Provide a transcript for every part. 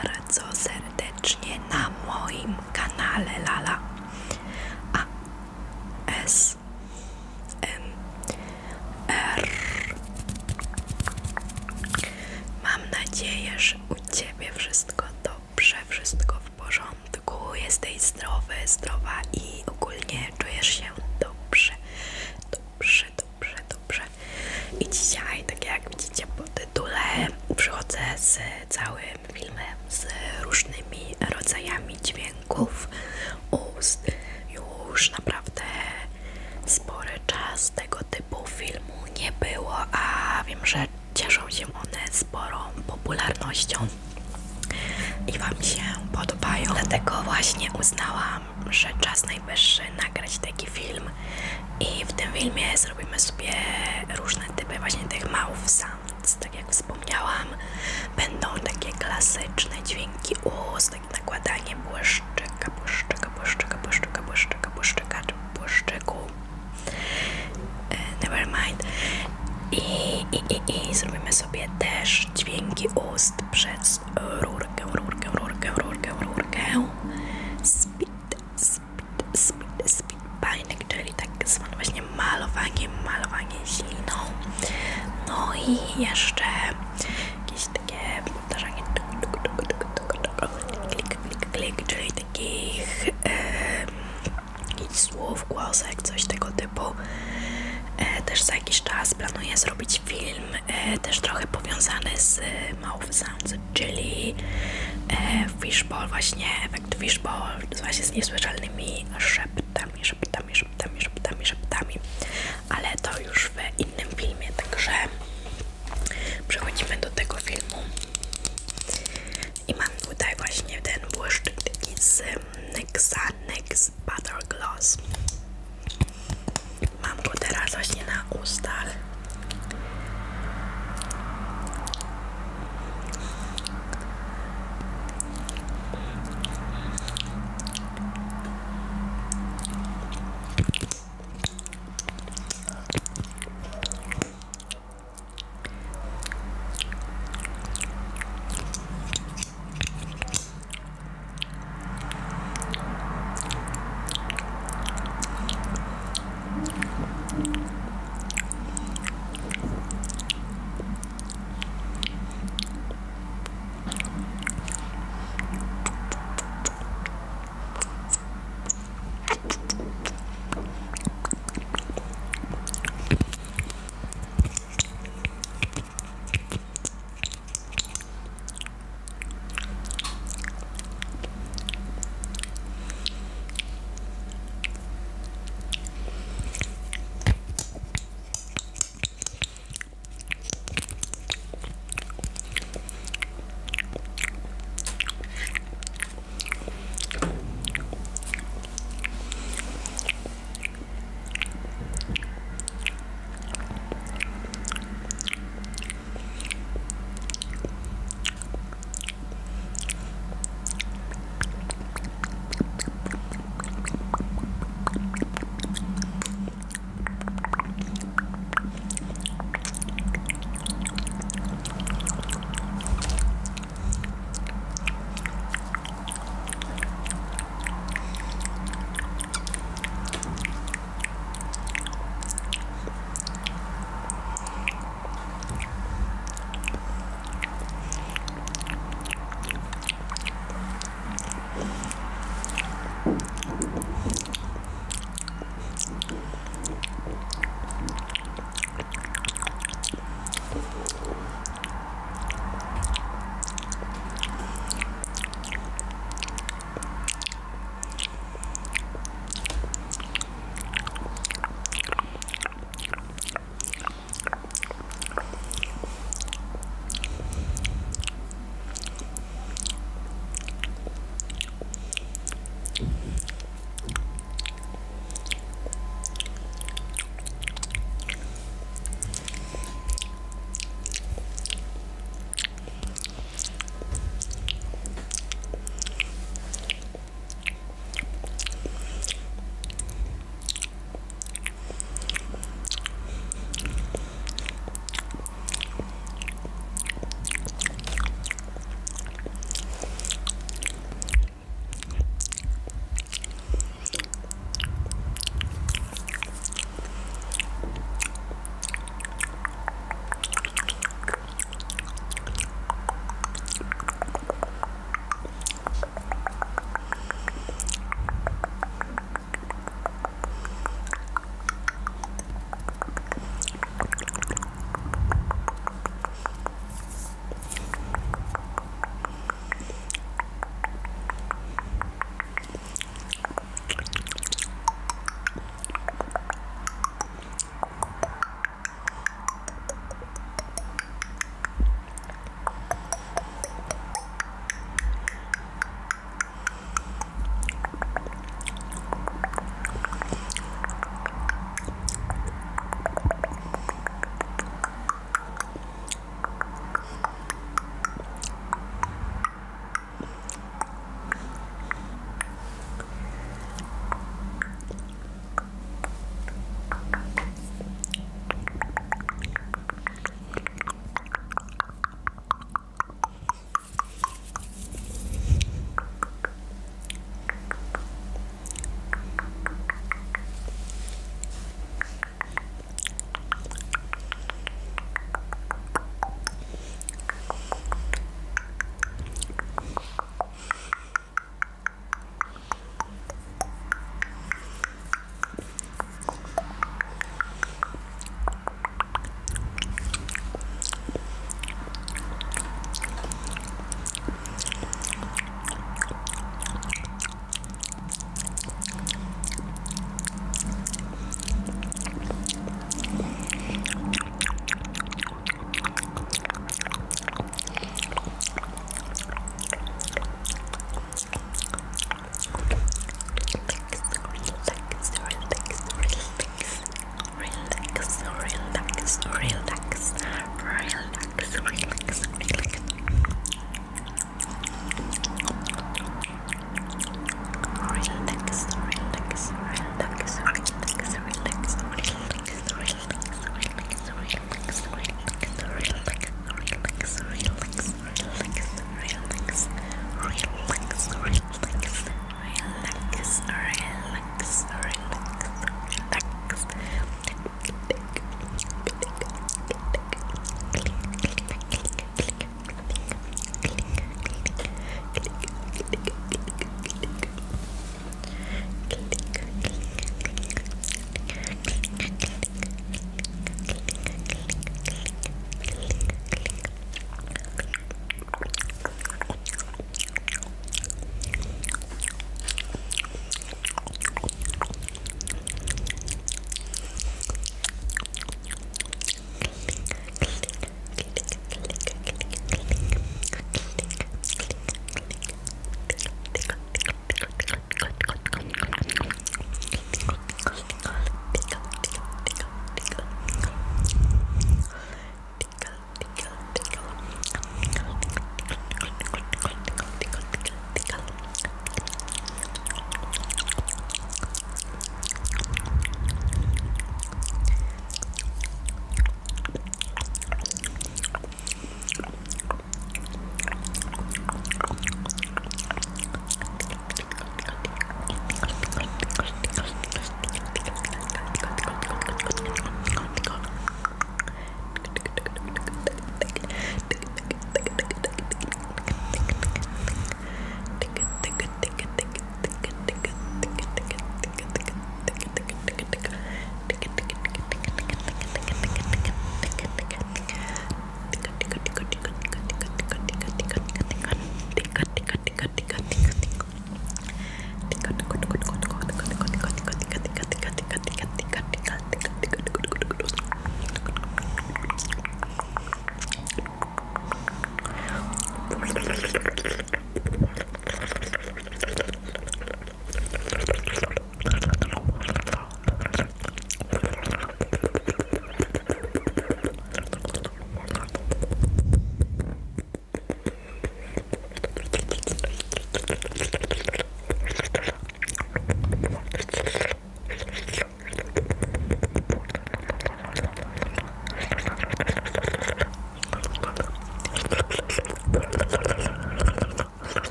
bardzo serdecznie na moim kanale Lala ASMR. Mam nadzieję, że u Ciebie wszystko dobrze, wszystko w porządku, jesteś zdrowy, zdrowa i ogólnie czujesz się dobrze. I dzisiaj, tak jak widzicie po tytule, przychodzę z całym filmem z różnymi rodzajami dźwięków ust. Już naprawdę spory czas tego typu filmu nie było, a wiem, że cieszą się one sporą popularnością i Wam się podobają. Dlatego właśnie uznałam, że czas najwyższy nagrać taki film i w tym filmie zrobimy sobie różne typy właśnie tych mouth sounds. Tak jak wspomniałam, będą takie klasyczne dźwięki ust, takie nakładanie błyszczyka, błyszczyku, never mind. I zrobimy sobie też dźwięki ust przez rurkę. Speed binding, czyli tak zwane właśnie malowanie śliną. No i jeszcze jakieś takie powtarzanie klik, czyli takich słów, głosek, coś tego typu. Też za jakiś czas planuję zrobić film też trochę powiązany z mouth sounds, czyli fishbowl, właśnie efekt fishbowl, właśnie z niesłyszalnymi szeptami, ale to już w innym filmie, także przechodzimy do tego filmu. I mam tutaj właśnie ten błyszczyk taki z NYX Butter Gloss. Mam go teraz właśnie na ustach.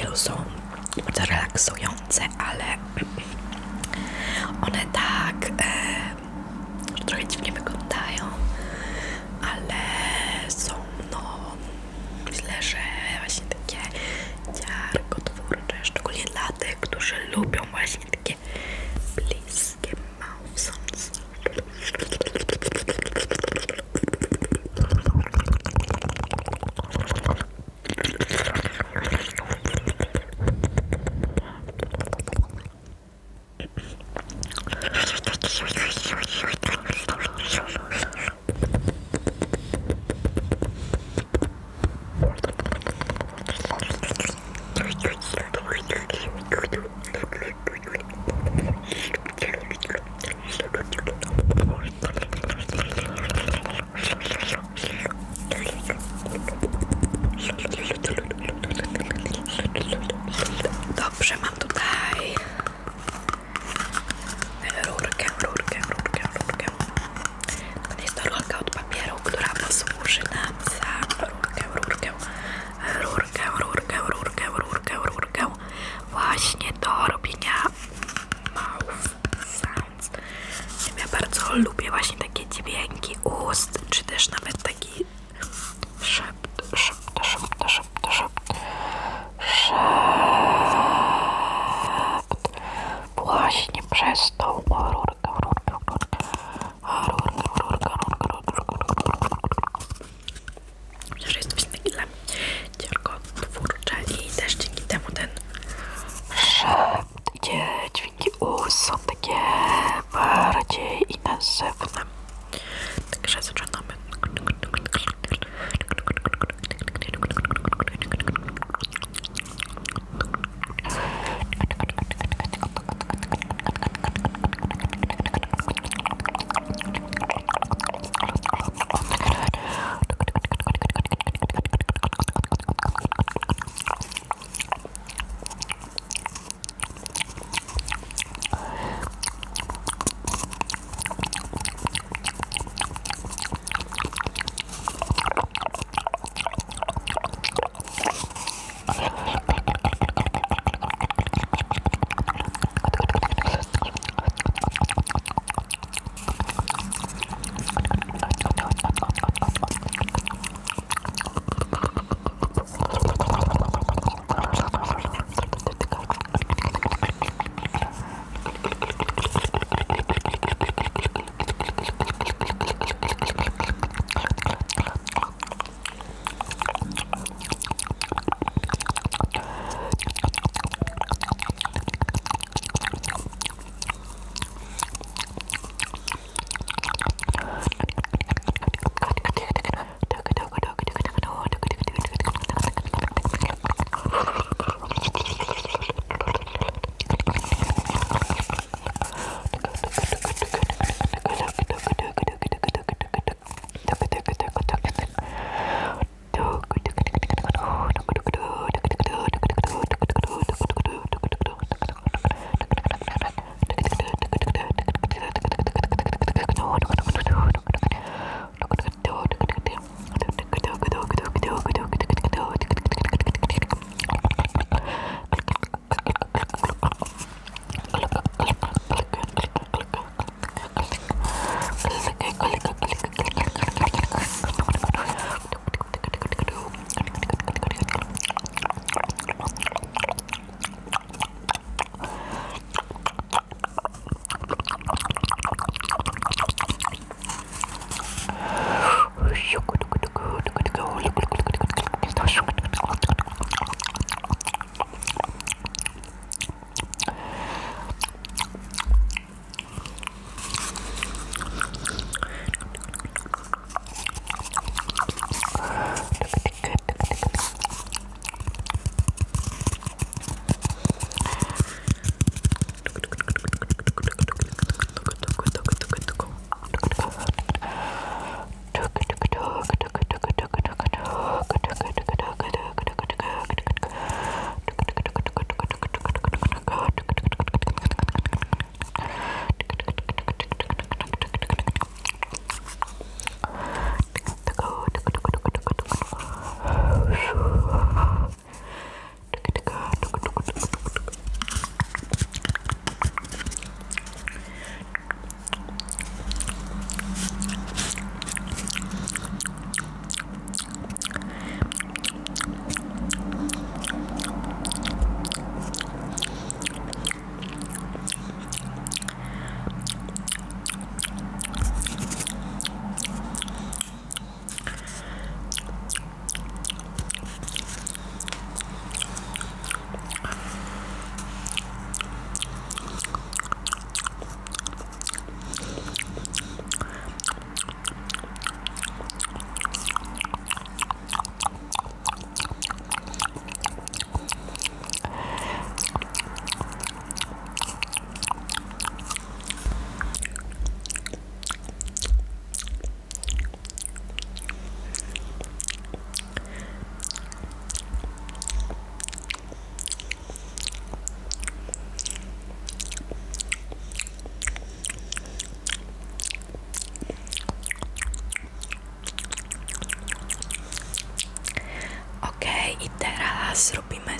wielu są bardzo relaksujące, ale one tak trochę dziwnie wyglądają, ale są, no, myślę, że właśnie takie ciarkotwórcze, szczególnie dla tych, którzy lubią właśnie takie bliskie mouth sounds.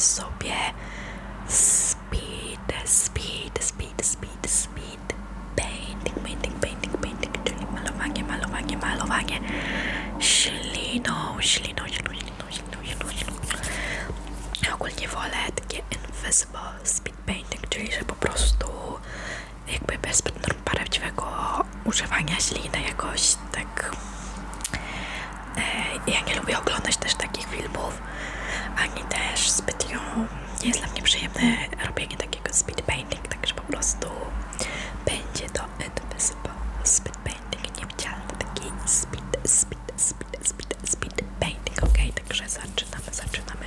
sobie speed painting, czyli malowanie śliną. Ogólnie wolę takie invisible speed painting, czyli że po prostu jakby bez zbyt prawdziwego używania śliny jakoś tak. Ja nie lubię oglądać też takich filmów, ani też zbytnio nie jest dla mnie przyjemne robienie takiego speed painting, także po prostu będzie to invisible speed painting, niewidzialny taki speed painting, ok, także zaczynamy.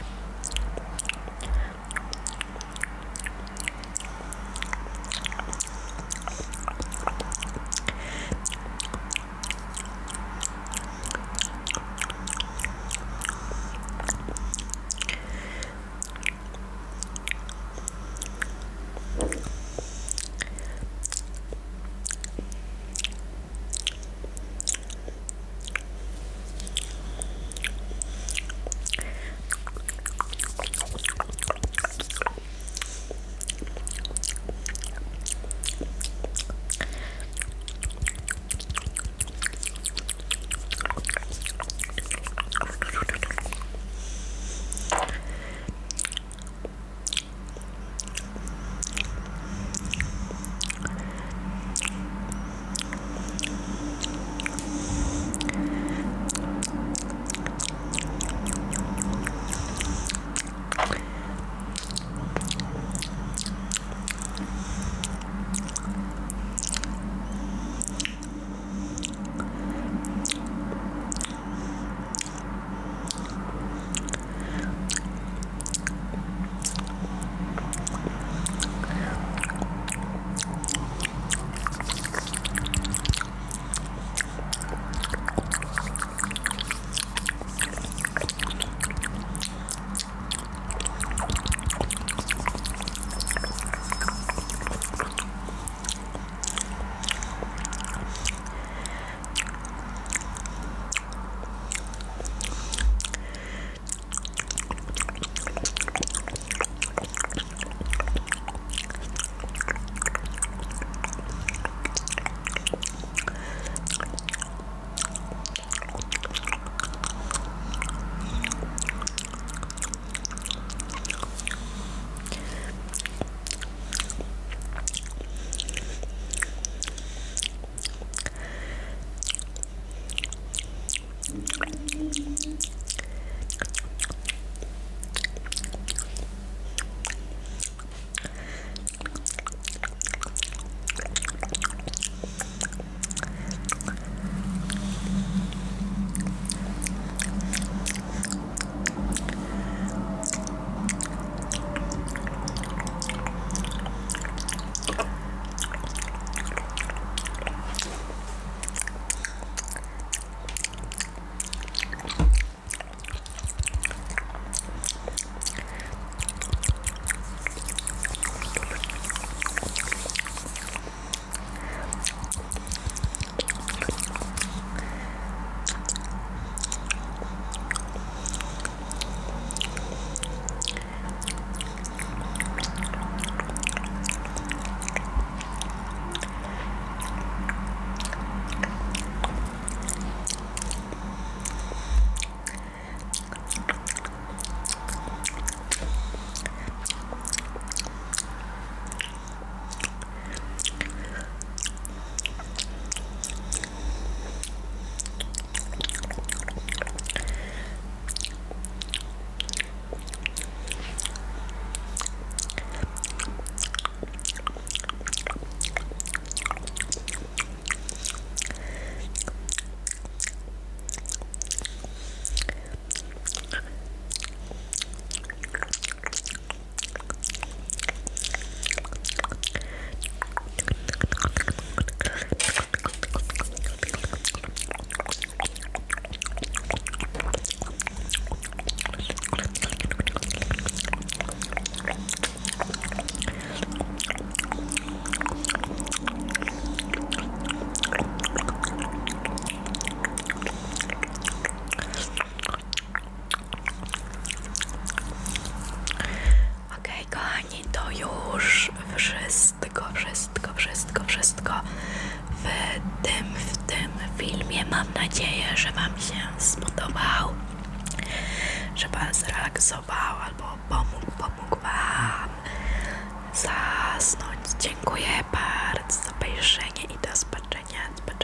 nadzieję, że Wam się spodobał, że Was zrelaksował albo pomógł Wam zasnąć. Dziękuję bardzo za obejrzenie i do zobaczenia.